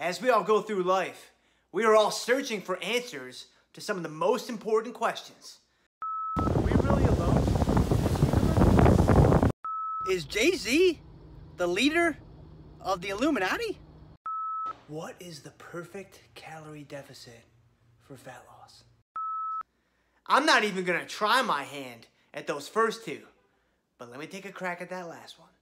As we all go through life, we are all searching for answers to some of the most important questions. Are we really alone in this universe? Is Jay-Z the leader of the Illuminati? What is the perfect calorie deficit for fat loss? I'm not even gonna try my hand at those first two, but let me take a crack at that last one.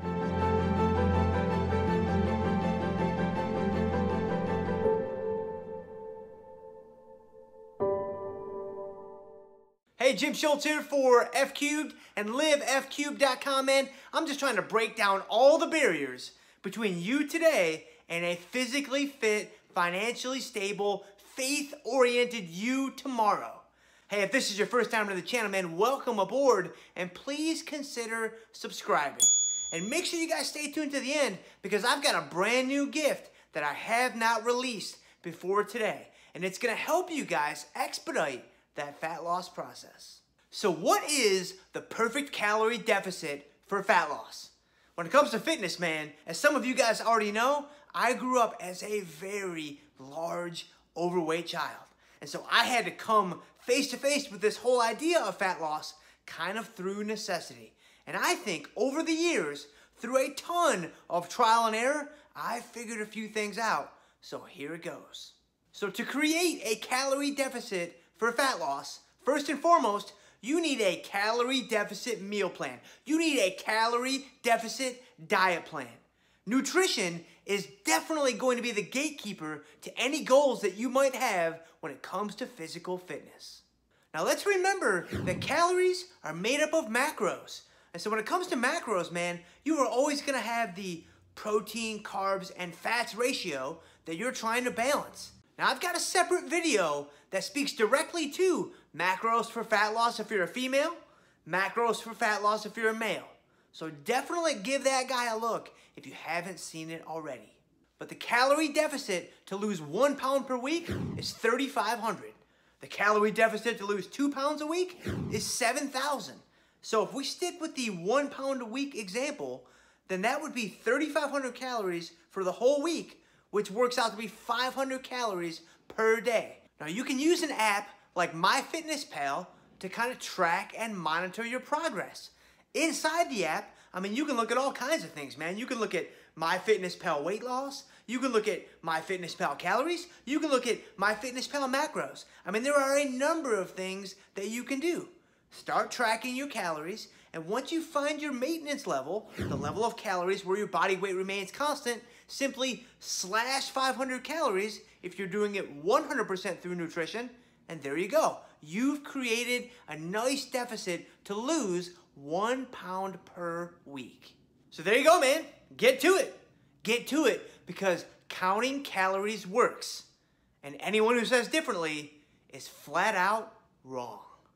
Hey, Jim Schultz here for F Cubed and livefcubed.com, man. I'm just trying to break down all the barriers between you today and a physically fit, financially stable, faith-oriented you tomorrow. Hey, if this is your first time to the channel, man, welcome aboard, and please consider subscribing. And make sure you guys stay tuned to the end, because I've got a brand new gift that I have not released before today, and it's gonna help you guys expedite that fat loss process. So what is the perfect calorie deficit for fat loss? When it comes to fitness, man, as some of you guys already know, I grew up as a very large, overweight child. And so I had to come face to face with this whole idea of fat loss kind of through necessity. And I think over the years, through a ton of trial and error, I figured a few things out. So here it goes. So to create a calorie deficit for fat loss, first and foremost, you need a calorie deficit meal plan. You need a calorie deficit diet plan. Nutrition is definitely going to be the gatekeeper to any goals that you might have when it comes to physical fitness. Now let's remember that calories are made up of macros. And so when it comes to macros, man, you are always gonna have the protein, carbs, and fats ratio that you're trying to balance. Now I've got a separate video that speaks directly to macros for fat loss if you're a female, macros for fat loss if you're a male. So definitely give that guy a look if you haven't seen it already. But the calorie deficit to lose 1 pound per week is 3,500. The calorie deficit to lose 2 pounds a week is 7,000. So if we stick with the 1 pound a week example, then that would be 3,500 calories for the whole week, which works out to be 500 calories per day. Now you can use an app like myfitnesspal to kind of track and monitor your progress. Inside the app, I mean, you can look at all kinds of things, man. You can look at myfitnesspal weight loss. You can look at myfitnesspal calories. You can look at myfitnesspal macros. I mean, there are a number of things that you can do. Start tracking your calories, and once you find your maintenance level, the level of calories where your body weight remains constant, simply slash 500 calories if you're doing it 100% through nutrition, and there you go. You've created a nice deficit to lose 1 pound per week. So there you go, man. Get to it. Get to it, because counting calories works. And anyone who says differently is flat out wrong.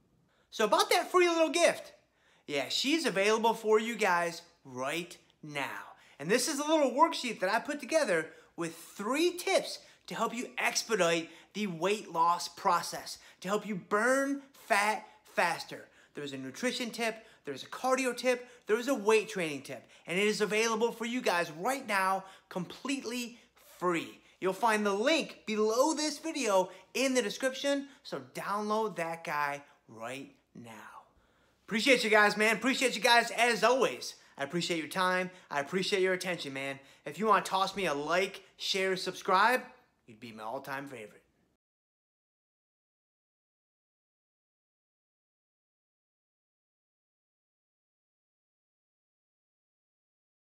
So about that free little gift, yeah, she's available for you guys right now. And this is a little worksheet that I put together with 3 tips to help you expedite the weight loss process, to help you burn fat faster. There's a nutrition tip, there's a cardio tip, there's a weight training tip, and it is available for you guys right now, completely free. You'll find the link below this video in the description, so download that guy right now. Appreciate you guys, man. Appreciate you guys as always. I appreciate your time. I appreciate your attention, man. If you want to toss me a like, share, subscribe, you'd be my all-time favorite.